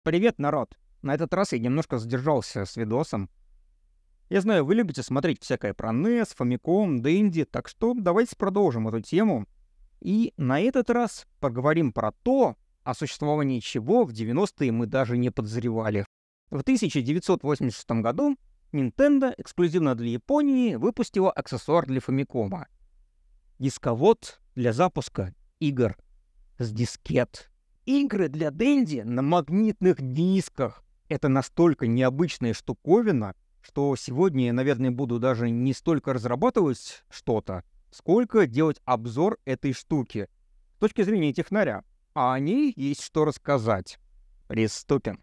Привет, народ! На этот раз я немножко задержался с видосом. Я знаю, вы любите смотреть всякое про NES, Famicom, Dendy, так что давайте продолжим эту тему. И на этот раз поговорим про то, о существовании чего в 90-е мы даже не подозревали. В 1986 году Nintendo эксклюзивно для Японии выпустила аксессуар для Famicom. Дисковод для запуска игр с дискет. Игры для Dendy на магнитных дисках. Это настолько необычная штуковина, что сегодня я, наверное, буду даже не столько разрабатывать что-то, сколько делать обзор этой штуки с точки зрения технаря. А о ней есть что рассказать. Приступим.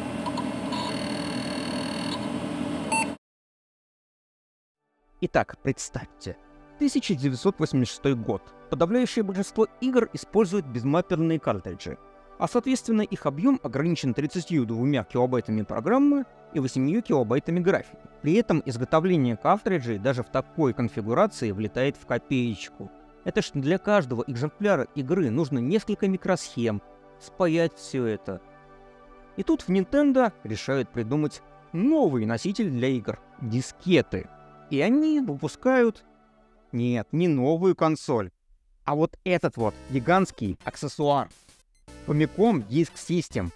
Итак, представьте. 1986 год. Подавляющее большинство игр используют безмапперные картриджи, а соответственно их объем ограничен 32 килобайтами программы и 8 килобайтами графики. При этом изготовление картриджей даже в такой конфигурации влетает в копеечку. Это ж для каждого экземпляра игры нужно несколько микросхем, спаять все это. И тут в Nintendo решают придумать новый носитель для игр — дискеты. И они выпускают... Нет, не новую консоль, а вот этот вот гигантский аксессуар. Famicom Disk System.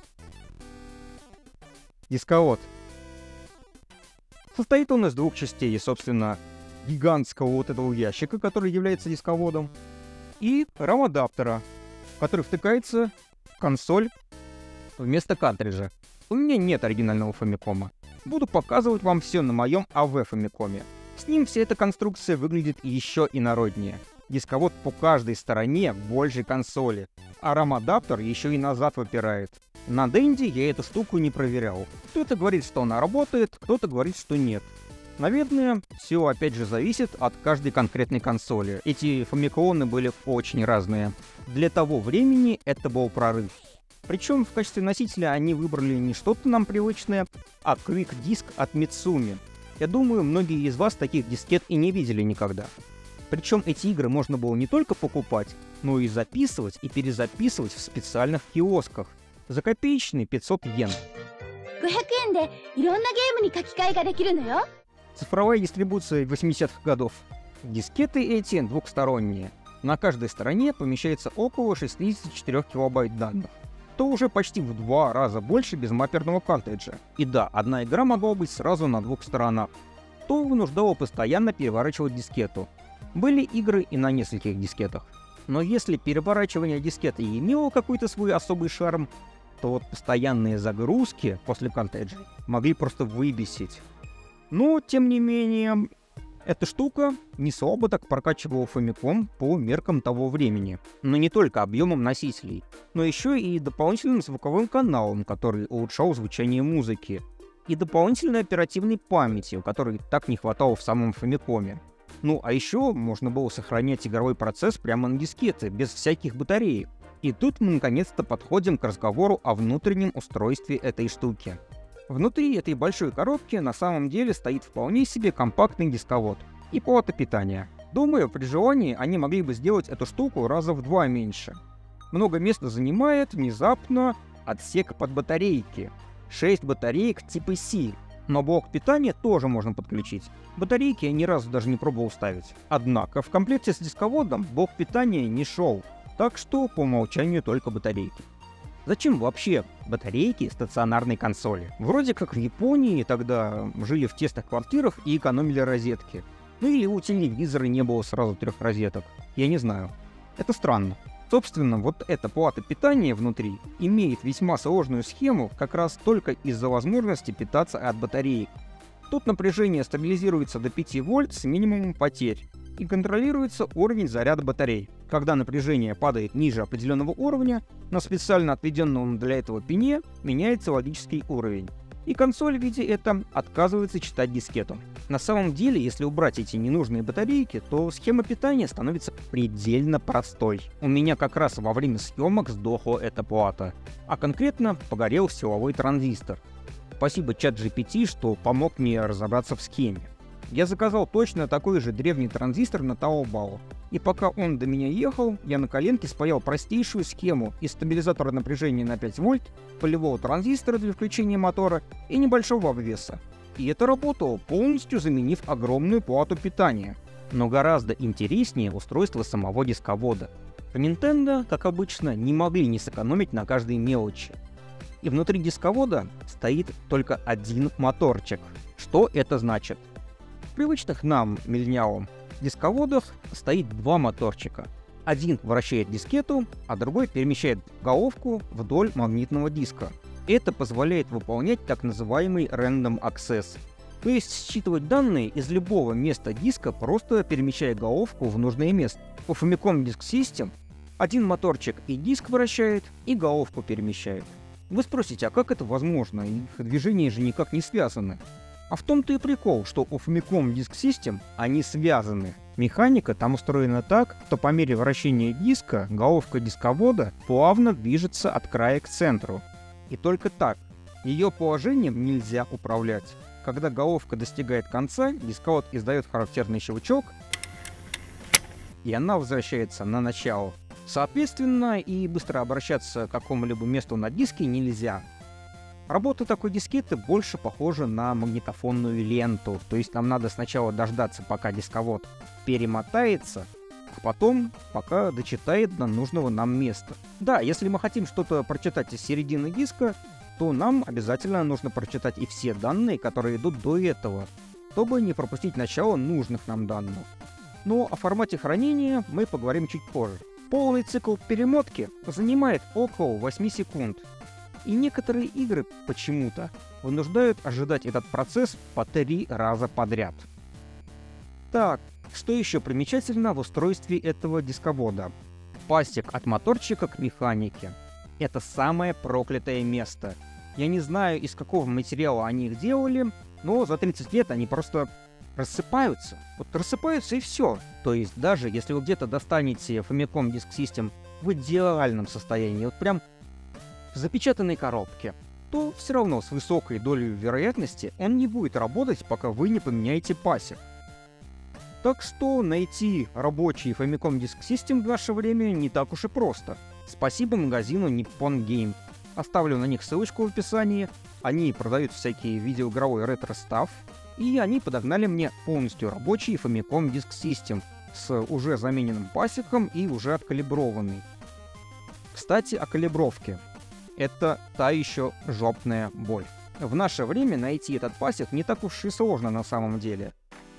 Дисковод. Состоит он из двух частей, собственно, гигантского вот этого ящика, который является дисководом, и RAM-адаптера, который втыкается в консоль вместо картриджа. У меня нет оригинального Famicom. Буду показывать вам все на моем AV Famicom. С ним вся эта конструкция выглядит еще инороднее. Дисковод по каждой стороне больше консоли, а RAM-адаптер еще и назад выпирает. На Dendy я эту штуку не проверял. Кто-то говорит, что она работает, кто-то говорит, что нет. Наверное, все опять же зависит от каждой конкретной консоли. Эти фамиконы были очень разные. Для того времени это был прорыв. Причем в качестве носителя они выбрали не что-то нам привычное, а Quick Disk от Mitsumi. Я думаю, многие из вас таких дискет и не видели никогда. Причем эти игры можно было не только покупать, но и записывать и перезаписывать в специальных киосках за копеечные 500 йен. Цифровая дистрибуция 80-х годов. Дискеты эти двухсторонние. На каждой стороне помещается около 64 килобайт данных. То уже почти в 2 раза больше безмапперного картриджа. И да, одна игра могла быть сразу на двух сторонах. То вынуждало постоянно переворачивать дискету. Были игры и на нескольких дискетах. Но если переворачивание дискеты и имело какой-то свой особый шарм, то вот постоянные загрузки после картриджей могли просто выбесить. Но, тем не менее, эта штука не слабо так прокачивала Famicom по меркам того времени. Но не только объемом носителей, но еще и дополнительным звуковым каналом, который улучшал звучание музыки, и дополнительной оперативной памятью, которой так не хватало в самом Famicom. Ну, а еще можно было сохранять игровой процесс прямо на дискеты, без всяких батареек. И тут мы наконец-то подходим к разговору о внутреннем устройстве этой штуки. Внутри этой большой коробки на самом деле стоит вполне себе компактный дисковод и плата питания. Думаю, при желании они могли бы сделать эту штуку раза в 2 меньше. Много места занимает внезапно отсек под батарейки. 6 батареек типа C. Но блок питания тоже можно подключить. Батарейки я ни разу даже не пробовал ставить. Однако в комплекте с дисководом блок питания не шел, так что по умолчанию только батарейки. Зачем вообще батарейки стационарной консоли? Вроде как в Японии тогда жили в тесных квартирах и экономили розетки. Ну или у телевизора не было сразу 3 розеток. Я не знаю. Это странно. Собственно, вот эта плата питания внутри имеет весьма сложную схему как раз только из-за возможности питаться от батареек. Тут напряжение стабилизируется до 5 вольт с минимумом потерь и контролируется уровень заряда батарей. Когда напряжение падает ниже определенного уровня, на специально отведенном для этого пине меняется логический уровень. И консоль в виде этом отказывается читать дискету. На самом деле, если убрать эти ненужные батарейки, то схема питания становится предельно простой. У меня как раз во время съемок сдохла эта плата, а конкретно погорел силовой транзистор. Спасибо ChatGPT, что помог мне разобраться в схеме. Я заказал точно такой же древний транзистор на Taobao. И пока он до меня ехал, я на коленке спаял простейшую схему из стабилизатора напряжения на 5 вольт, полевого транзистора для включения мотора и небольшого обвеса. И это работало, полностью заменив огромную плату питания. Но гораздо интереснее устройство самого дисковода. Nintendo, как обычно, не могли не сэкономить на каждой мелочи. И внутри дисковода стоит только один моторчик. Что это значит? В привычных нам, миллениалам, дисководах стоит два моторчика. Один вращает дискету, а другой перемещает головку вдоль магнитного диска. Это позволяет выполнять так называемый Random Access, то есть считывать данные из любого места диска, просто перемещая головку в нужное место. У Famicom Disk System один моторчик и диск вращает, и головку перемещает. Вы спросите, а как это возможно? Их движения же никак не связаны. А в том-то и прикол, что у Famicom Disk System они связаны. Механика там устроена так, что по мере вращения диска головка дисковода плавно движется от края к центру. И только так. Ее положением нельзя управлять. Когда головка достигает конца, дисковод издает характерный щелчок, и она возвращается на начало. Соответственно, и быстро обращаться к какому-либо месту на диске нельзя. Работа такой дискеты больше похожа на магнитофонную ленту, то есть нам надо сначала дождаться, пока дисковод перемотается, а потом пока дочитает до нужного нам места. Да, если мы хотим что-то прочитать из середины диска, то нам обязательно нужно прочитать и все данные, которые идут до этого, чтобы не пропустить начало нужных нам данных. Но о формате хранения мы поговорим чуть позже. Полный цикл перемотки занимает около 8 секунд. И некоторые игры почему-то вынуждают ожидать этот процесс по 3 раза подряд. Так, что еще примечательно в устройстве этого дисковода? Пастик от моторчика к механике. Это самое проклятое место. Я не знаю, из какого материала они их делали, но за 30 лет они просто рассыпаются. Вот рассыпаются и все. То есть даже если вы где-то достанете Famicom Disk System в идеальном состоянии, вот прям в запечатанной коробке, то все равно с высокой долей вероятности он не будет работать, пока вы не поменяете пасек. Так что найти рабочий Famicom Disk System в наше время не так уж и просто. Спасибо магазину Nippon Game. Оставлю на них ссылочку в описании. Они продают всякие видеоигровой ретро-стафф, и они подогнали мне полностью рабочий Famicom Disk System с уже замененным пасеком и уже откалиброванный. Кстати, о калибровке. Это та еще жопная боль. В наше время найти этот пасек не так уж и сложно на самом деле.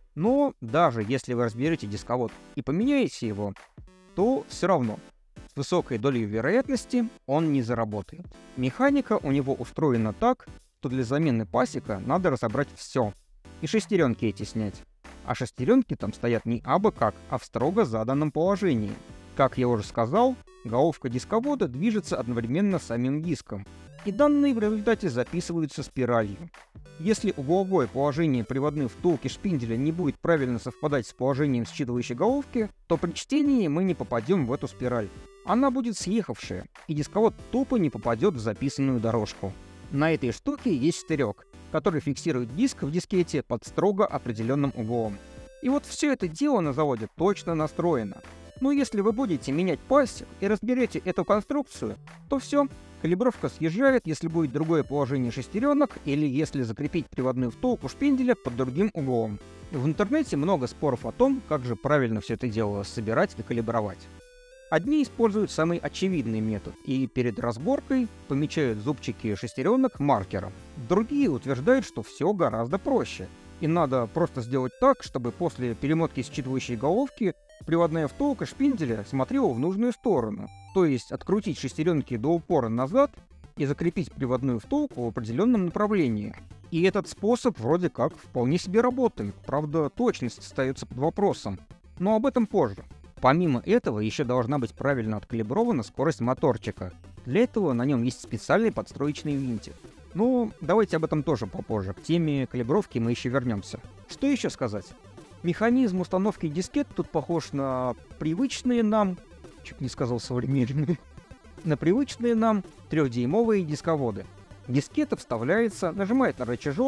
Но даже если вы разберете дисковод и поменяете его, то все равно с высокой долей вероятности он не заработает. Механика у него устроена так, что для замены пасека надо разобрать все. И шестеренки эти снять. А шестеренки там стоят не абы как, а в строго заданном положении. Как я уже сказал, головка дисковода движется одновременно с самим диском, и данные в результате записываются спиралью. Если угловое положение приводной втулки шпинделя не будет правильно совпадать с положением считывающей головки, то при чтении мы не попадем в эту спираль. Она будет съехавшая, и дисковод тупо не попадет в записанную дорожку. На этой штуке есть штырек, который фиксирует диск в дискете под строго определенным углом. И вот все это дело на заводе точно настроено. Но если вы будете менять пасек и разберете эту конструкцию, то все, калибровка съезжает, если будет другое положение шестеренок или если закрепить приводную втулку шпинделя под другим углом. В интернете много споров о том, как же правильно все это дело собирать и калибровать. Одни используют самый очевидный метод и перед разборкой помечают зубчики шестеренок маркером. Другие утверждают, что все гораздо проще. И надо просто сделать так, чтобы после перемотки считывающей головки приводная втулка шпинделя смотрела в нужную сторону. То есть открутить шестеренки до упора назад и закрепить приводную втулку в определенном направлении. И этот способ вроде как вполне себе работает. Правда, точность остается под вопросом. Но об этом позже. Помимо этого, еще должна быть правильно откалибрована скорость моторчика. Для этого на нем есть специальный подстроечный винтик. Ну, давайте об этом тоже попозже. К теме калибровки мы еще вернемся. Что еще сказать? Механизм установки дискет тут похож на привычные нам... Чуть не сказал современные. На привычные нам 3-дюймовые дисководы. Дискета вставляется, нажимает на рычажок,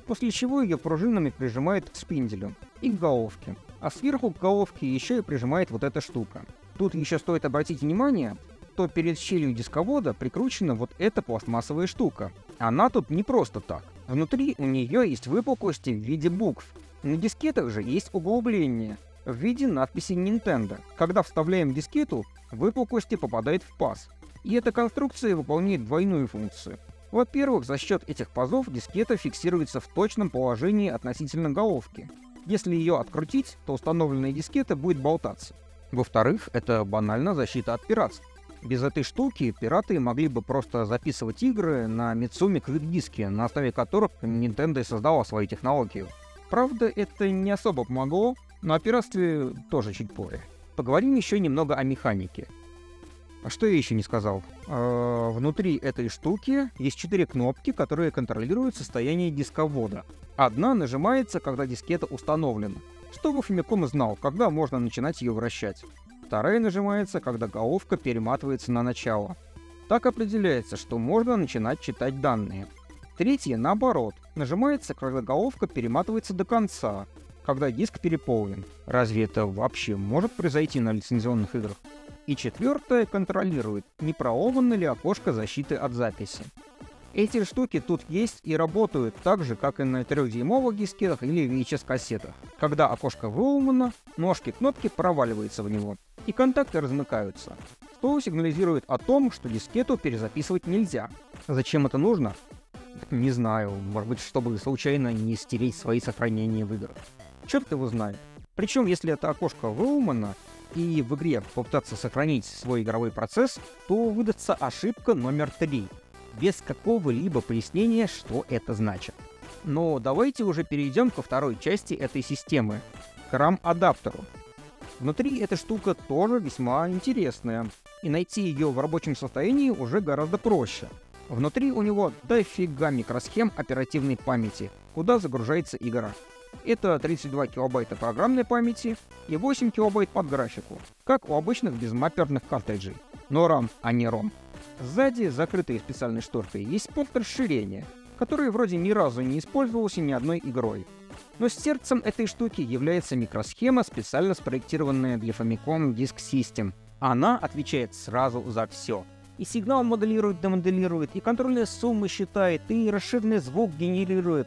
после чего ее пружинами прижимает к шпинделю и к головке. А сверху к головке еще и прижимает вот эта штука. Тут еще стоит обратить внимание, что перед щелью дисковода прикручена вот эта пластмассовая штука. Она тут не просто так. Внутри у нее есть выпуклости в виде букв. На дискетах же есть углубление в виде надписи Nintendo. Когда вставляем дискету, выпуклости попадают в паз. И эта конструкция выполняет двойную функцию. Во-первых, за счет этих пазов дискета фиксируется в точном положении относительно головки. Если ее открутить, то установленная дискета будет болтаться. Во-вторых, это банально защита от пиратства. Без этой штуки пираты могли бы просто записывать игры на Mitsumi Quick-диске, на основе которых Nintendo и создала свою технологию. Правда, это не особо помогло, но о пиратстве тоже чуть позже. Поговорим еще немного о механике. А что я еще не сказал? Внутри этой штуки есть 4 кнопки, которые контролируют состояние дисковода. Одна нажимается, когда дискета установлена, чтобы Famicom знал, когда можно начинать ее вращать. Вторая нажимается, когда головка перематывается на начало. Так определяется, что можно начинать читать данные. Третья, наоборот, нажимается, когда головка перематывается до конца, когда диск переполнен. Разве это вообще может произойти на лицензионных играх? И четвертая контролирует, не проломано ли окошко защиты от записи. Эти штуки тут есть и работают так же, как и на 3-дюймовых дискетах или VHS-кассетах. Когда окошко выломано, ножки кнопки проваливаются в него, и контакты размыкаются, что сигнализирует о том, что дискету перезаписывать нельзя. Зачем это нужно? Не знаю, может быть, чтобы случайно не стереть свои сохранения в играх. Черт его знает. Причем, если это окошко выломано, и в игре попытаться сохранить свой игровой процесс, то выдастся ошибка номер 3, без какого-либо пояснения, что это значит. Но давайте уже перейдем ко второй части этой системы, к RAM-адаптеру. Внутри эта штука тоже весьма интересная, и найти ее в рабочем состоянии уже гораздо проще. Внутри у него дофига микросхем оперативной памяти, куда загружается игра. Это 32 килобайта программной памяти и 8 килобайт под графику, как у обычных безмапперных картриджей. Но RAM, а не ROM. Сзади, закрытой специальной шторкой, есть порт расширения, который вроде ни разу не использовался ни одной игрой. Но сердцем этой штуки является микросхема, специально спроектированная для Famicom Disk System. Она отвечает сразу за все. И сигнал моделирует, демоделирует, и контрольные суммы считает, и расширенный звук генерирует.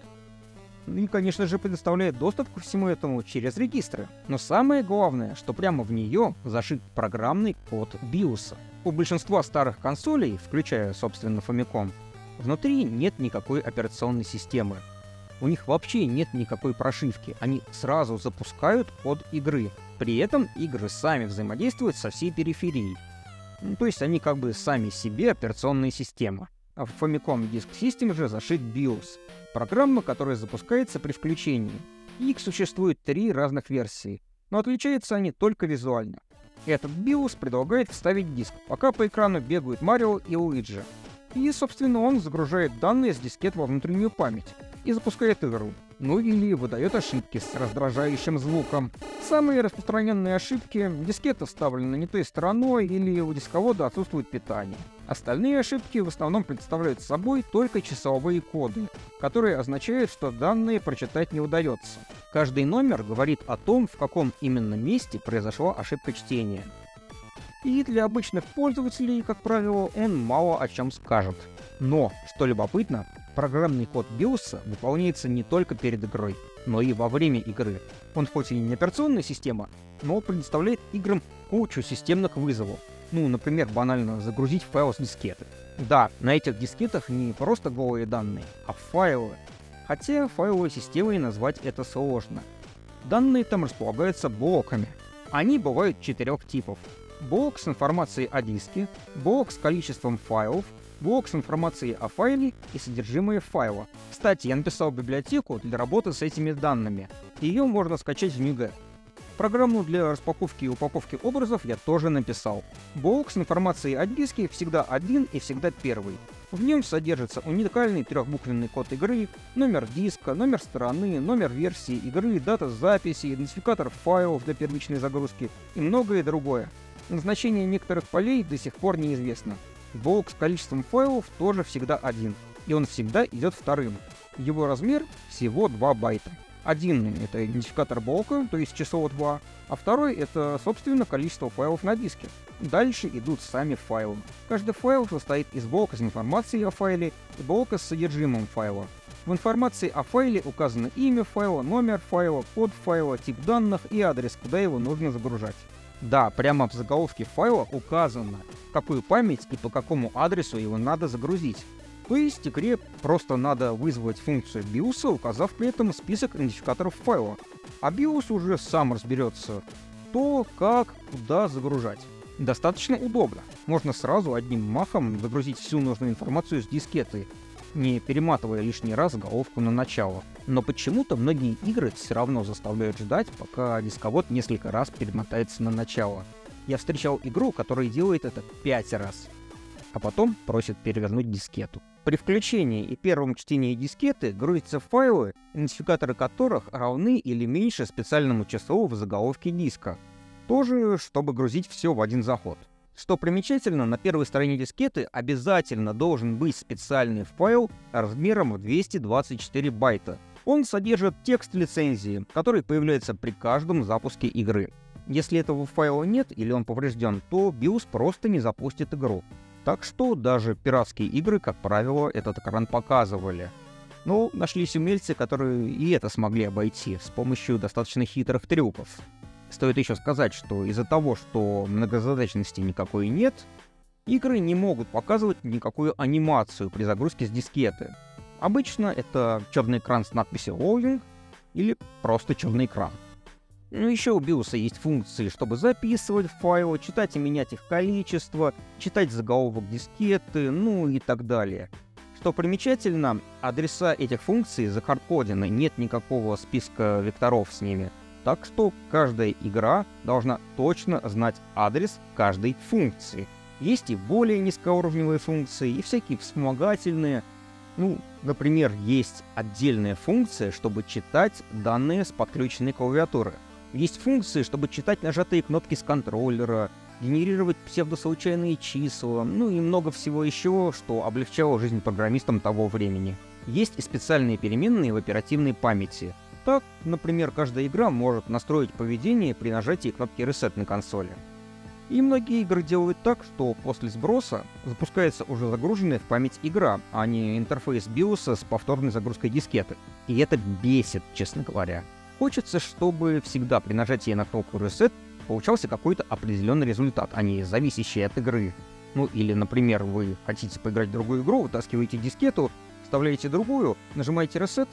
И, конечно же, предоставляет доступ ко всему этому через регистры. Но самое главное, что прямо в нее зашит программный код BIOS. У большинства старых консолей, включая, собственно, Famicom, внутри нет никакой операционной системы. У них вообще нет никакой прошивки, они сразу запускают код игры. При этом игры сами взаимодействуют со всей периферией. То есть они как бы сами себе операционная система. А в Famicom Disk System же зашит BIOS. Программа, которая запускается при включении. Их существует 3 разных версии, но отличаются они только визуально. Этот BIOS предлагает вставить диск, пока по экрану бегают Марио и Луиджи. И, собственно, он загружает данные с дискет во внутреннюю память и запускает игру. Ну или выдает ошибки с раздражающим звуком. Самые распространенные ошибки — дискета вставлена не той стороной или у дисковода отсутствует питание. Остальные ошибки в основном представляют собой только числовые коды, которые означают, что данные прочитать не удается. Каждый номер говорит о том, в каком именно месте произошла ошибка чтения. И для обычных пользователей, как правило, он мало о чем скажет. Но, что любопытно, программный код BIOS выполняется не только перед игрой, но и во время игры. Он хоть и не операционная система, но предоставляет играм кучу системных вызовов. Ну, например, банально загрузить файл с дискеты. Да, на этих дискетах не просто голые данные, а файлы. Хотя файловой системой назвать это сложно. Данные там располагаются блоками. Они бывают 4 типов. Блок с информацией о диске, блок с количеством файлов, блок с информацией о файле и содержимое файла. Кстати, я написал библиотеку для работы с этими данными. Ее можно скачать в NuGet. Программу для распаковки и упаковки образов я тоже написал. Блок с информацией о диске всегда один и всегда первый. В нем содержится уникальный 3-буквенный код игры, номер диска, номер стороны, номер версии игры, дата записи, идентификатор файлов для первичной загрузки и многое другое. Назначение некоторых полей до сих пор неизвестно. Блок с количеством файлов тоже всегда один, и он всегда идет вторым. Его размер всего 2 байта. Один — это идентификатор блока, то есть число 2, а второй — это, собственно, количество файлов на диске. Дальше идут сами файлы. Каждый файл состоит из блока с информацией о файле и блока с содержимым файла. В информации о файле указано имя файла, номер файла, код файла, тип данных и адрес, куда его нужно загружать. Да, прямо в заголовке файла указано, в какую память и по какому адресу его надо загрузить. То есть игре просто надо вызвать функцию BIOS, указав при этом список идентификаторов файла. А BIOS уже сам разберется, то, как, куда загружать. Достаточно удобно. Можно сразу одним махом загрузить всю нужную информацию с дискеты, не перематывая лишний раз заголовку на начало. Но почему-то многие игры все равно заставляют ждать, пока дисковод несколько раз перемотается на начало. Я встречал игру, которая делает это 5 раз, а потом просит перевернуть дискету. При включении и первом чтении дискеты грузятся файлы, идентификаторы которых равны или меньше специальному числу в заголовке диска. Тоже, чтобы грузить все в один заход. Что примечательно, на первой стороне дискеты обязательно должен быть специальный файл размером в 224 байта. Он содержит текст лицензии, который появляется при каждом запуске игры. Если этого файла нет или он поврежден, то BIOS просто не запустит игру. Так что даже пиратские игры, как правило, этот экран показывали. Но нашлись умельцы, которые и это смогли обойти с помощью достаточно хитрых трюков. Стоит еще сказать, что из-за того, что многозадачности никакой нет, игры не могут показывать никакую анимацию при загрузке с дискеты. Обычно это черный экран с надписью Loading или просто черный экран. Ну еще у BIOS есть функции, чтобы записывать файлы, читать и менять их количество, читать заголовок дискеты, ну и так далее. Что примечательно, адреса этих функций захардкодены, нет никакого списка векторов с ними. Так что каждая игра должна точно знать адрес каждой функции. Есть и более низкоуровневые функции, и всякие вспомогательные. Ну, например, есть отдельная функция, чтобы читать данные с подключенной клавиатуры. Есть функции, чтобы читать нажатые кнопки с контроллера, генерировать псевдослучайные числа, ну и много всего еще, что облегчало жизнь программистам того времени. Есть и специальные переменные в оперативной памяти. Так, например, каждая игра может настроить поведение при нажатии кнопки Reset на консоли. И многие игры делают так, что после сброса запускается уже загруженная в память игра, а не интерфейс BIOS с повторной загрузкой дискеты. И это бесит, честно говоря. Хочется, чтобы всегда при нажатии на кнопку Reset получался какой-то определенный результат, а не зависящий от игры. Ну или, например, вы хотите поиграть в другую игру, вытаскиваете дискету, вставляете другую, нажимаете Reset,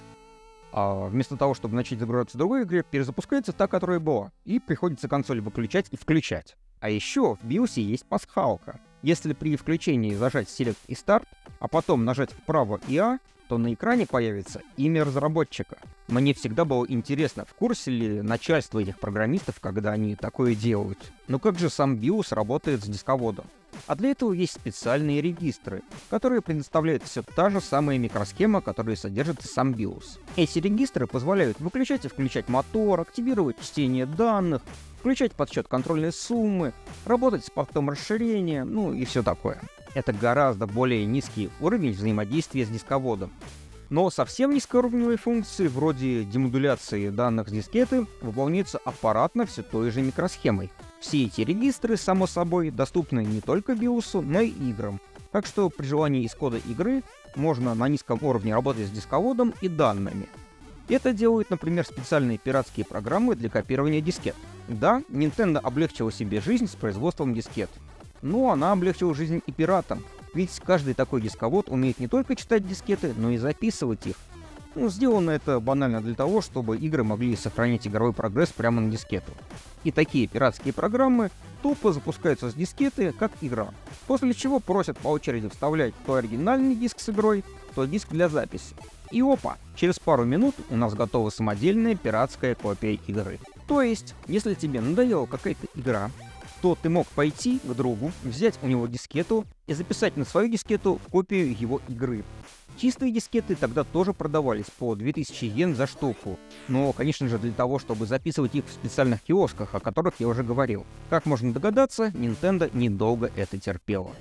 а вместо того, чтобы начать загружаться в другой игре, перезапускается та, которая была, и приходится консоль выключать и включать. А еще в BIOS есть пасхалка. Если при включении зажать Select и Start, а потом нажать вправо и А, то на экране появится имя разработчика. Мне всегда было интересно, в курсе ли начальство этих программистов, когда они такое делают. Но как же сам BIOS работает с дисководом? А для этого есть специальные регистры, которые предоставляют все та же самая микросхема, которую содержит сам BIOS. Эти регистры позволяют выключать и включать мотор, активировать чтение данных, включать подсчет контрольной суммы, работать с портом расширения, ну и все такое. Это гораздо более низкий уровень взаимодействия с дисководом. Но совсем низкоуровневые функции, вроде демодуляции данных с дискеты, выполняются аппаратно все той же микросхемой. Все эти регистры, само собой, доступны не только BIOS, но и играм. Так что при желании из кода игры можно на низком уровне работать с дисководом и данными. Это делают, например, специальные пиратские программы для копирования дискет. Да, Nintendo облегчила себе жизнь с производством дискет. Но она облегчила жизнь и пиратам. Ведь каждый такой дисковод умеет не только читать дискеты, но и записывать их. Сделано это банально для того, чтобы игры могли сохранить игровой прогресс прямо на дискету. И такие пиратские программы тупо запускаются с дискеты, как игра. После чего просят по очереди вставлять то оригинальный диск с игрой, то диск для записи. И опа, через пару минут у нас готова самодельная пиратская копия игры. То есть, если тебе надоела какая-то игра, то ты мог пойти к другу, взять у него дискету и записать на свою дискету копию его игры. Чистые дискеты тогда тоже продавались по 2000 йен за штуку, но, конечно же, для того, чтобы записывать их в специальных киосках, о которых я уже говорил. Как можно догадаться, Nintendo недолго это терпела.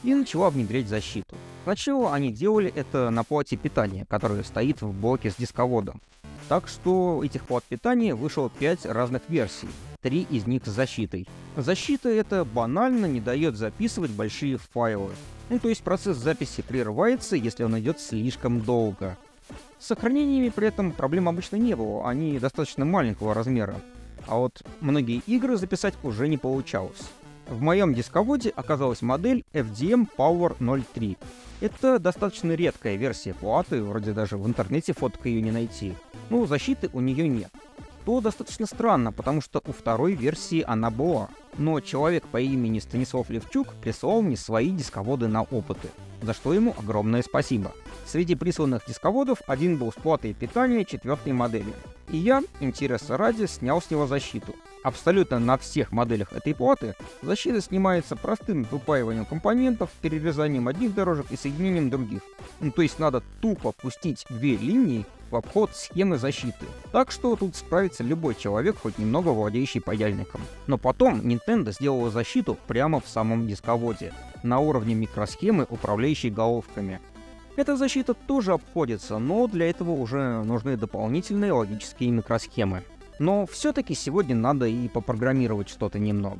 и начала внедрять защиту. Сначала они делали это на плате питания, которая стоит в блоке с дисководом. Так что этих плат питания вышло 5 разных версий, 3 из них с защитой. Защита это банально не дает записывать большие файлы. То есть процесс записи прерывается, если он идет слишком долго. С сохранениями при этом проблем обычно не было, они достаточно маленького размера. А вот многие игры записать уже не получалось. В моем дисководе оказалась модель FDM Power 03. Это достаточно редкая версия платы, вроде даже в интернете фоток ее не найти. Но защиты у нее нет. То достаточно странно, потому что у второй версии она была. Но человек по имени Станислав Левчук прислал мне свои дисководы на опыты, за что ему огромное спасибо. Среди присланных дисководов один был с платой питания 4-й модели. И я, интереса ради, снял с него защиту. Абсолютно на всех моделях этой платы защита снимается простым выпаиванием компонентов, перерезанием одних дорожек и соединением других. То есть надо тупо пустить 2 линии в обход схемы защиты. Так что тут справится любой человек, хоть немного владеющий паяльником. Но потом Nintendo сделала защиту прямо в самом дисководе, на уровне микросхемы, управляющей головками. Эта защита тоже обходится, но для этого уже нужны дополнительные логические микросхемы. Но все-таки сегодня надо и попрограммировать что-то немного.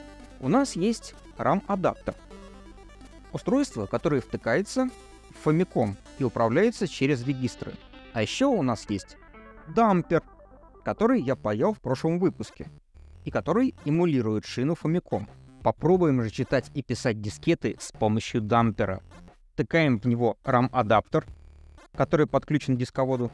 У нас есть RAM-адаптер. Устройство, которое втыкается в Famicom и управляется через регистры. А еще у нас есть дампер, который я паял в прошлом выпуске, и который эмулирует шину Famicom. Попробуем же читать и писать дискеты с помощью дампера. Втыкаем в него RAM-адаптер, который подключен к дисководу,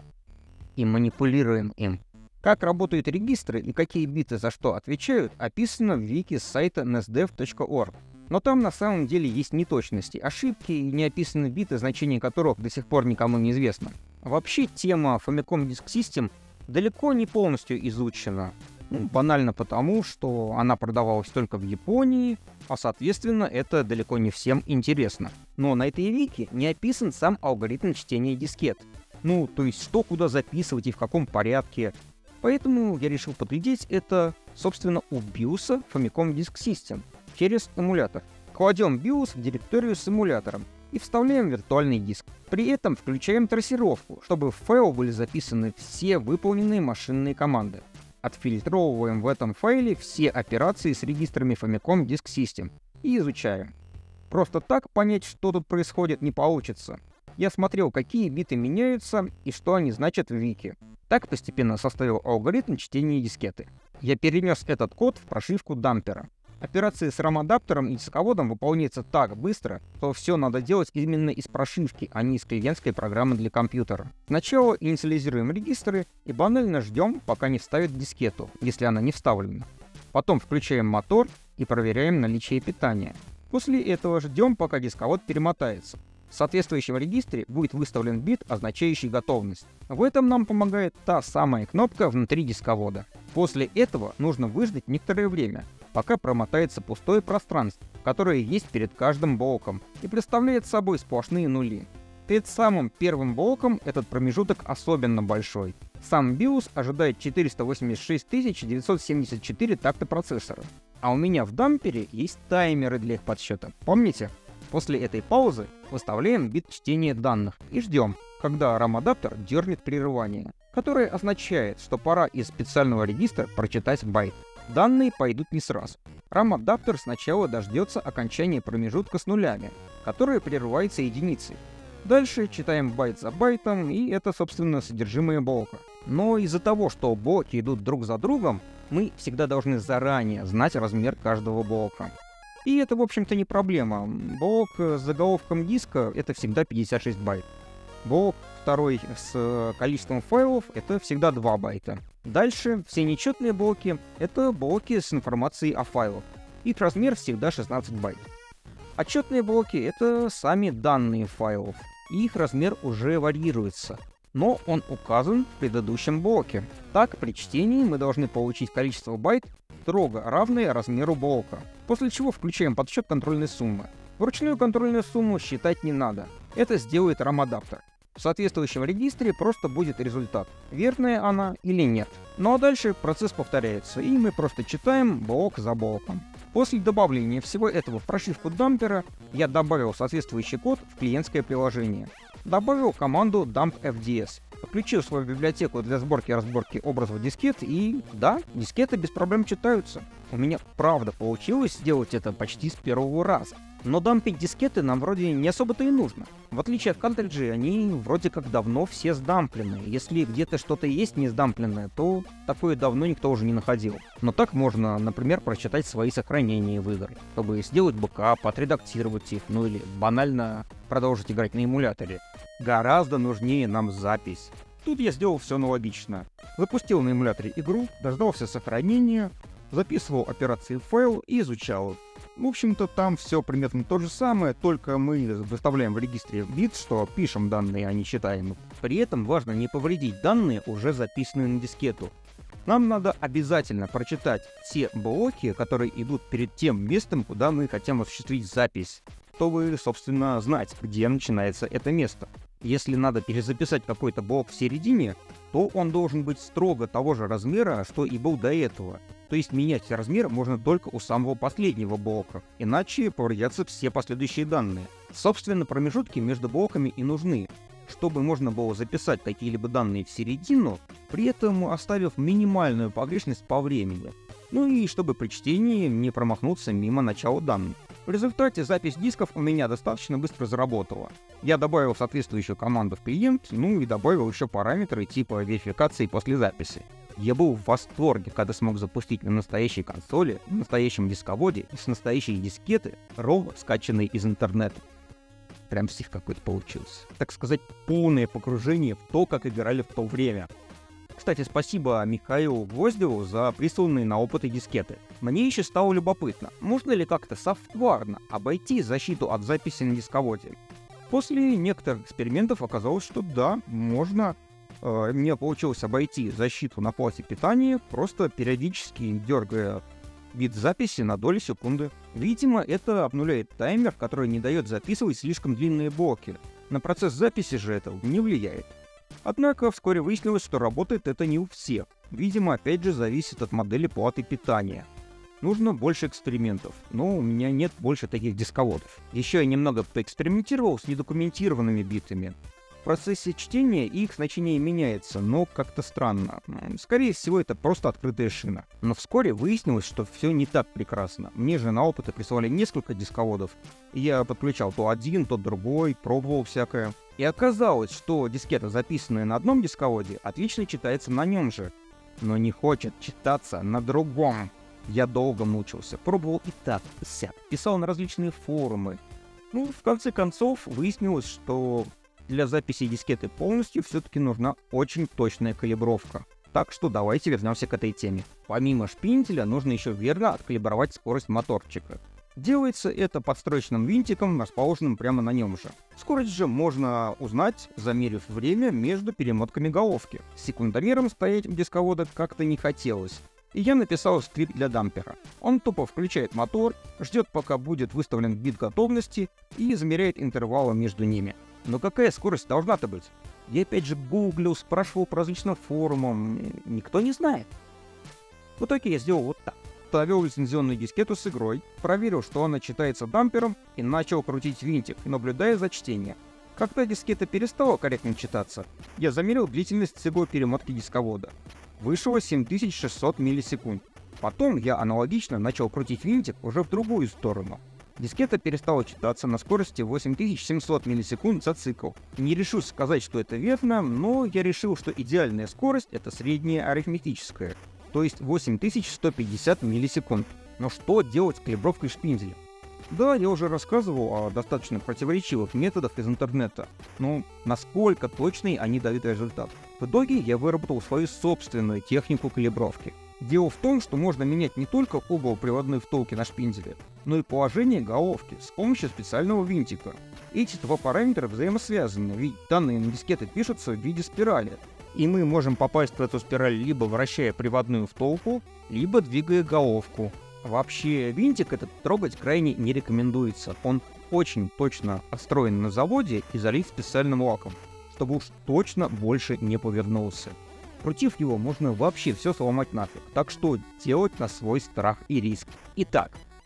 и манипулируем им. Как работают регистры и какие биты за что отвечают, описано в вики с сайта nesdev.org. Но там на самом деле есть неточности, ошибки и не описаны биты, значение которых до сих пор никому не известно. Вообще тема Famicom Disk System далеко не полностью изучена. Банально потому, что она продавалась только в Японии, а соответственно это далеко не всем интересно. Но на этой вики не описан сам алгоритм чтения дискет. То есть что куда записывать и в каком порядке. Поэтому я решил подглядеть это, собственно, у BIOS Famicom Disk System через эмулятор. Кладем BIOS в директорию с эмулятором и вставляем виртуальный диск. При этом включаем трассировку, чтобы в файл были записаны все выполненные машинные команды. Отфильтровываем в этом файле все операции с регистрами Famicom Disk System и изучаем. Просто так понять, что тут происходит, не получится. Я смотрел, какие биты меняются и что они значат в вики. Так постепенно составил алгоритм чтения дискеты. Я перенес этот код в прошивку дампера. Операции с RAM-адаптером и дисководом выполняются так быстро, что все надо делать именно из прошивки, а не из клиентской программы для компьютера. Сначала инициализируем регистры и банально ждем, пока не вставят дискету, если она не вставлена. Потом включаем мотор и проверяем наличие питания. После этого ждем, пока дисковод перемотается. В соответствующем регистре будет выставлен бит, означающий готовность. В этом нам помогает та самая кнопка внутри дисковода. После этого нужно выждать некоторое время, пока промотается пустое пространство, которое есть перед каждым блоком и представляет собой сплошные нули. Перед самым первым блоком этот промежуток особенно большой. Сам BIOS ожидает 486 974 такта процессора. А у меня в дампере есть таймеры для их подсчета. Помните? После этой паузы выставляем бит чтения данных и ждем, когда RAM-адаптер дернет прерывание, которое означает, что пора из специального регистра прочитать байт. Данные пойдут не сразу. RAM-адаптер сначала дождется окончания промежутка с нулями, которое прерывается единицей. Дальше читаем байт за байтом, и это, собственно, содержимое блока. Но из-за того, что блоки идут друг за другом, мы всегда должны заранее знать размер каждого блока. И это, в общем-то, не проблема. Блок с заголовком диска — это всегда 56 байт. Блок второй с количеством файлов — это всегда 2 байта. Дальше все нечетные блоки — это блоки с информацией о файлах. Их размер всегда 16 байт. Отчетные блоки — это сами данные файлов. И их размер уже варьируется, но он указан в предыдущем блоке. Так, при чтении мы должны получить количество байт, строго равное размеру блока, после чего включаем подсчет контрольной суммы. Вручную контрольную сумму считать не надо, это сделает RAM-адаптер. В соответствующем регистре просто будет результат, верная она или нет. Ну а дальше процесс повторяется, и мы просто читаем блок за блоком. После добавления всего этого в прошивку дампера я добавил соответствующий код в клиентское приложение. Добавил команду dumpfds, подключил свою библиотеку для сборки и разборки образов дискет, и да, дискеты без проблем читаются. У меня правда получилось сделать это почти с первого раза. Но дампить дискеты нам вроде не особо-то и нужно. В отличие от картриджей, они вроде как давно все сдамплены. Если где-то что-то есть не сдампленное, то такое давно никто уже не находил. Но так можно, например, прочитать свои сохранения в игры, чтобы сделать бэкап, отредактировать их, ну или банально продолжить играть на эмуляторе. Гораздо нужнее нам запись. Тут я сделал все аналогично. Запустил на эмуляторе игру, дождался сохранения, записывал операции в файл и изучал их. В общем-то, там все примерно то же самое, только мы выставляем в регистре бит, что пишем данные, а не читаем их. При этом важно не повредить данные, уже записанные на дискету. Нам надо обязательно прочитать все блоки, которые идут перед тем местом, куда мы хотим осуществить запись, чтобы, собственно, знать, где начинается это место. Если надо перезаписать какой-то блок в середине, то он должен быть строго того же размера, что и был до этого. То есть менять размер можно только у самого последнего блока, иначе повредятся все последующие данные. Собственно, промежутки между блоками и нужны, чтобы можно было записать какие-либо данные в середину, при этом оставив минимальную погрешность по времени. Ну и чтобы при чтении не промахнуться мимо начала данных. В результате запись дисков у меня достаточно быстро заработала. Я добавил соответствующую команду в клиент, ну и добавил еще параметры типа верификации после записи. Я был в восторге, когда смог запустить на настоящей консоли, на настоящем дисководе и с настоящей дискеты, ровно скачанные из интернета. Прям псих какой-то получился. Так сказать, полное погружение в то, как играли в то время. Кстати, спасибо Михаилу Гвоздеву за присланные на опыты дискеты. Мне еще стало любопытно, можно ли как-то софтварно обойти защиту от записи на дисководе. После некоторых экспериментов оказалось, что да, можно. Мне получилось обойти защиту на плате питания, просто периодически дергая бит записи на долю секунды. Видимо, это обнуляет таймер, который не дает записывать слишком длинные блоки. На процесс записи же это не влияет. Однако вскоре выяснилось, что работает это не у всех. Видимо, опять же зависит от модели платы питания. Нужно больше экспериментов, но у меня нет больше таких дисководов. Еще я немного поэкспериментировал с недокументированными битами. В процессе чтения их значение меняется, но как-то странно. Скорее всего, это просто открытая шина. Но вскоре выяснилось, что все не так прекрасно. Мне же на опыты присылали несколько дисководов. Я подключал то один, то другой, пробовал всякое. И оказалось, что дискета, записанная на одном дисководе, отлично читается на нем же. Но не хочет читаться на другом. Я долго мучился, пробовал и так, и сяк, писал на различные форумы. Ну, в конце концов, выяснилось, что для записи дискеты полностью все-таки нужна очень точная калибровка. Так что давайте вернемся к этой теме. Помимо шпинделя, нужно еще верно откалибровать скорость моторчика. Делается это подстроечным винтиком, расположенным прямо на нем же. Скорость же можно узнать, замерив время между перемотками головки. С секундомером стоять у дисковода как-то не хотелось. И я написал скрипт для дампера. Он тупо включает мотор, ждет, пока будет выставлен бит готовности и замеряет интервалы между ними. Но какая скорость должна-то быть? Я опять же гуглил, спрашивал по различным форумам, никто не знает. В итоге я сделал вот так. Вставил лицензионную дискету с игрой, проверил, что она читается дампером, и начал крутить винтик, наблюдая за чтением. Когда дискета перестала корректно читаться, я замерил длительность всего перемотки дисковода. Вышло 7600 миллисекунд. Потом я аналогично начал крутить винтик уже в другую сторону. Дискета перестала читаться на скорости 8700 миллисекунд за цикл. Не решусь сказать, что это верно, но я решил, что идеальная скорость — это средняя арифметическая, то есть 8150 миллисекунд. Но что делать с калибровкой шпинделя? Да, я уже рассказывал о достаточно противоречивых методах из интернета, но насколько точный они дают результат. В итоге я выработал свою собственную технику калибровки. Дело в том, что можно менять не только угол приводной втулки на шпинделе, но и положение головки с помощью специального винтика. Эти два параметра взаимосвязаны, ведь данные на дискеты пишутся в виде спирали, и мы можем попасть в эту спираль либо вращая приводную втулку, либо двигая головку. Вообще, винтик этот трогать крайне не рекомендуется. Он очень точно отстроен на заводе и залит специальным лаком, чтобы уж точно больше не повернулся. Крутив его, можно вообще все сломать нафиг, так что делать на свой страх и риск. Итак,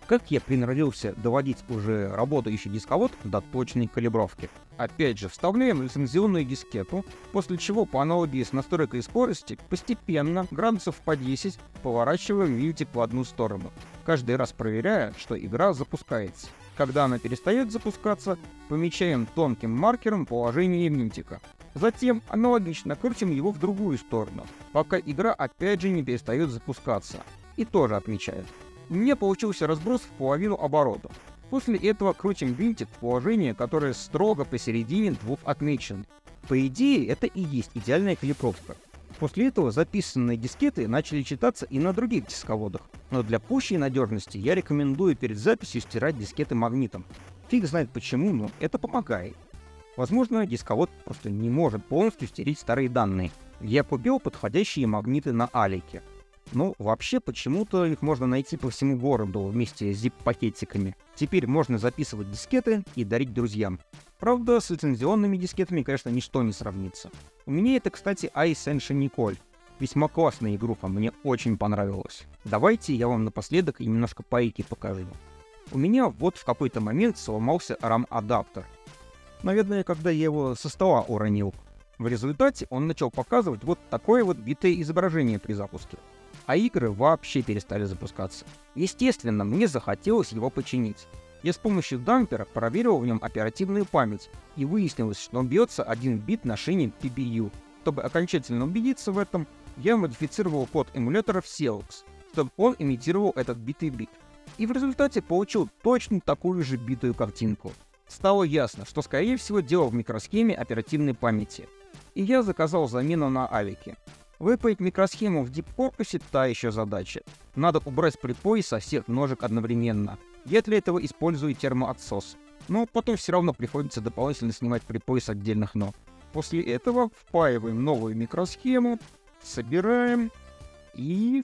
Как я приноровился доводить уже работающий дисковод до точной калибровки. Опять же, вставляем лицензионную дискету, после чего по аналогии с настройкой скорости постепенно, градусов по 10, поворачиваем винтик в одну сторону, каждый раз проверяя, что игра запускается. Когда она перестает запускаться, помечаем тонким маркером положение винтика. Затем аналогично крутим его в другую сторону, пока игра опять же не перестает запускаться. И тоже отмечаем. У меня получился разброс в половину оборотов. После этого крутим винтик в положение, которое строго посередине двух отмечен. По идее, это и есть идеальная калибровка. После этого записанные дискеты начали читаться и на других дисководах, но для пущей надежности я рекомендую перед записью стирать дискеты магнитом. Фиг знает почему, но это помогает. Возможно, дисковод просто не может полностью стереть старые данные. Я купил подходящие магниты на Алике. Но вообще почему-то их можно найти по всему городу вместе с zip-пакетиками. Теперь можно записывать дискеты и дарить друзьям. Правда, с лицензионными дискетами, конечно, ничто не сравнится. У меня это, кстати, Ascension Nicole. Весьма классная игруха, мне очень понравилась. Давайте я вам напоследок немножко пайки покажу. У меня вот в какой-то момент сломался RAM-адаптер. Наверное, когда я его со стола уронил. В результате он начал показывать вот такое вот битое изображение при запуске. А игры вообще перестали запускаться. Естественно, мне захотелось его починить. Я с помощью дампера проверил в нем оперативную память, и выяснилось, что он бьется 1 бит на шине PBU. Чтобы окончательно убедиться в этом, я модифицировал код эмулятора в Xeox, чтобы он имитировал этот битый бит. И в результате получил точно такую же битую картинку. Стало ясно, что скорее всего дело в микросхеме оперативной памяти. И я заказал замену на Алике. Выпаять микросхему в Deep-корпусе — та еще задача. Надо убрать припой со всех ножек одновременно. Я для этого использую термоотсос. Но потом все равно приходится дополнительно снимать припой с отдельных ног. После этого впаиваем новую микросхему, собираем и...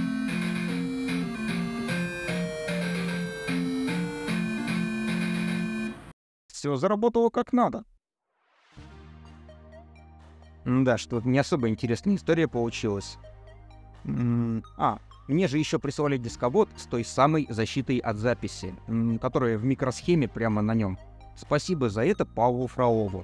Все заработало как надо. Да, что-то не особо интересная история получилась. Мне же еще прислали дисковод с той самой защитой от записи, которая в микросхеме прямо на нем. Спасибо за это Павлу Фролову.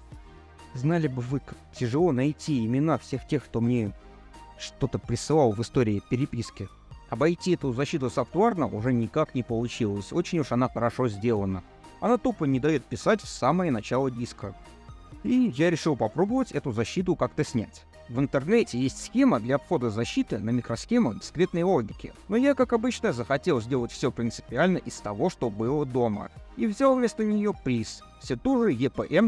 Знали бы вы, как тяжело найти имена всех тех, кто мне что-то присылал в истории переписки. Обойти эту защиту софтварно уже никак не получилось, очень уж она хорошо сделана. Она тупо не дает писать в самое начало диска. И я решил попробовать эту защиту как-то снять. В интернете есть схема для обхода защиты на микросхему дискретной логики, но я, как обычно, захотел сделать все принципиально из того, что было дома, и взял вместо нее приз, все ту же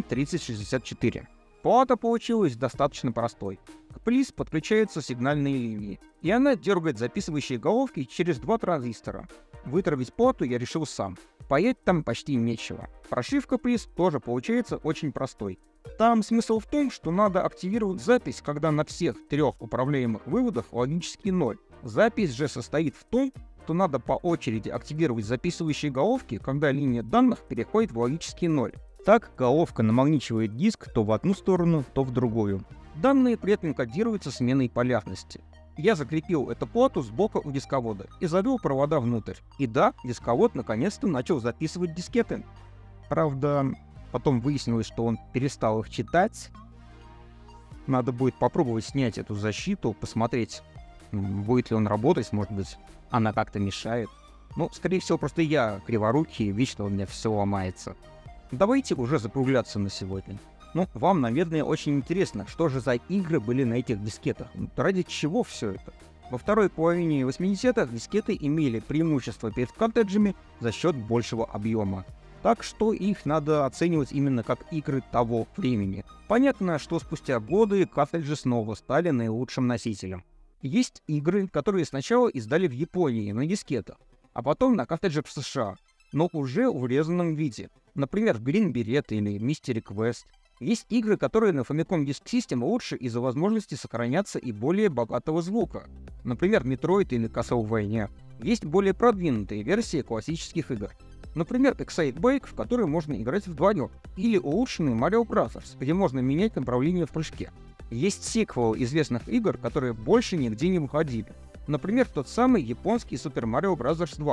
EPM3064. Плата получилась достаточно простой. К приз подключаются сигнальные линии, и она дергает записывающие головки через 2 транзистора. Вытравить плату я решил сам. Паять там почти нечего. Прошивка приз тоже получается очень простой. Там смысл в том, что надо активировать запись, когда на всех 3 управляемых выводах логический 0. Запись же состоит в том, что надо по очереди активировать записывающие головки, когда линия данных переходит в логический 0. Так головка намагничивает диск то в одну сторону, то в другую. Данные при этом кодируются сменой полярности. Я закрепил эту плату сбоку у дисковода и завел провода внутрь. И да, дисковод наконец-то начал записывать дискеты. Правда, потом выяснилось, что он перестал их читать. Надо будет попробовать снять эту защиту, посмотреть, будет ли он работать, может быть, она как-то мешает. Ну, скорее всего, просто я криворукий, вечно у меня все ломается. Давайте уже закругляться на сегодня. Ну, вам, наверное, очень интересно, что же за игры были на этих дискетах. Ради чего все это? Во второй половине 80-х дискеты имели преимущество перед картриджами за счет большего объема. Так что их надо оценивать именно как игры того времени. Понятно, что спустя годы картриджи снова стали наилучшим носителем. Есть игры, которые сначала издали в Японии на дискетах, а потом на картриджах в США, но уже в урезанном виде. Например, Green Beret или Mystery Quest. Есть игры, которые на Famicom Disk System лучше из-за возможности сохраняться и более богатого звука. Например, Metroid или Castlevania. Есть более продвинутые версии классических игр. Например, Excite Bike, в которой можно играть вдвоем. Или улучшенный Mario Bros., где можно менять направление в прыжке. Есть сиквелы известных игр, которые больше нигде не выходили. Например, тот самый японский Super Mario Bros. 2.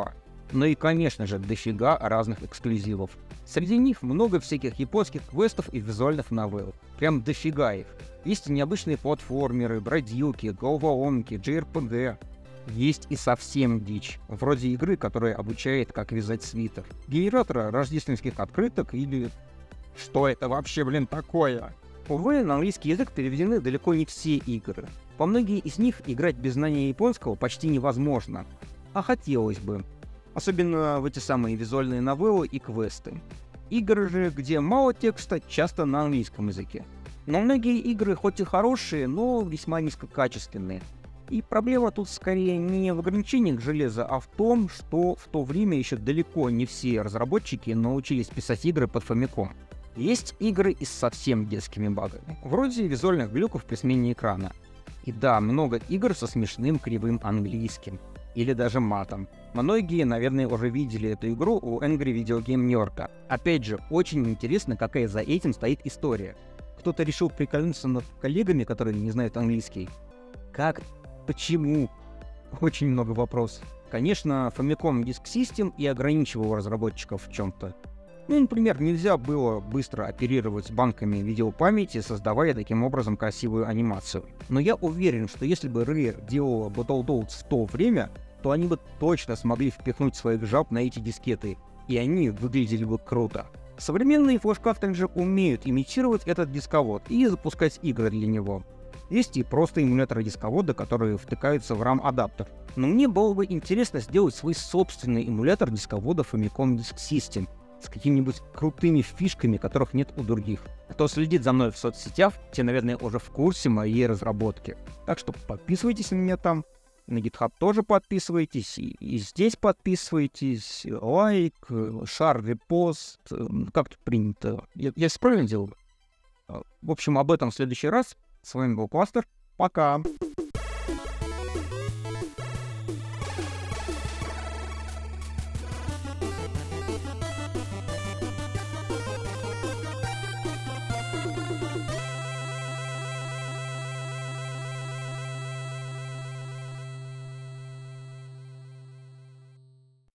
Ну и, конечно же, дофига разных эксклюзивов. Среди них много всяких японских квестов и визуальных новелл. Прям дофига их. Есть и необычные платформеры, бродилки, головоломки, JRPG. Есть и совсем дичь, вроде игры, которая обучает, как вязать свитер, генератора рождественских открыток или... Что это вообще, такое? Увы, на английский язык переведены далеко не все игры. По многие из них играть без знания японского почти невозможно. А хотелось бы. Особенно в эти самые визуальные новеллы и квесты. Игры же, где мало текста, часто на английском языке. Но многие игры хоть и хорошие, но весьма низкокачественные. И проблема тут скорее не в ограничениях железа, а в том, что в то время еще далеко не все разработчики научились писать игры под Famicom. Есть игры и с совсем детскими багами, вроде визуальных глюков при смене экрана. И да, много игр со смешным кривым английским. Или даже матом. Многие, наверное, уже видели эту игру у Angry Video Game Nerd. Опять же, очень интересно, какая за этим стоит история. Кто-то решил прикольнуться над коллегами, которые не знают английский. Как? Почему? Очень много вопросов. Конечно, Famicom Disk System и ограничивал разработчиков в чем-то. Например, нельзя было быстро оперировать банками видеопамяти, создавая таким образом красивую анимацию. Но я уверен, что если бы Rare делала Battletoads в то время, то они бы точно смогли впихнуть своих жаб на эти дискеты, и они выглядели бы круто. Современные флеш-картриджи умеют имитировать этот дисковод и запускать игры для него. Есть и просто эмуляторы дисковода, которые втыкаются в RAM-адаптер. Но мне было бы интересно сделать свой собственный эмулятор дисковода Famicom Disk System с какими-нибудь крутыми фишками, которых нет у других. Кто следит за мной в соцсетях, те, наверное, уже в курсе моей разработки. Так что подписывайтесь на меня там, на GitHub тоже подписывайтесь, и здесь подписывайтесь, лайк, шар, репост, как тут принято. Я все правильно делаю? В общем, об этом в следующий раз. С вами был Кластер. Пока!